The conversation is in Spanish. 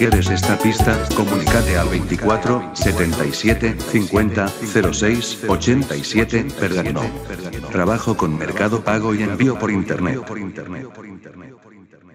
quieres esta pista, comunícate al 24 77 50 06 87. Pergamino. Trabajo con Mercado Pago y envío por internet.